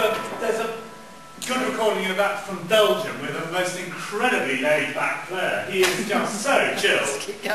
there's a good recording of that from Belgium with a most incredibly laid-back player. He is just so chilled.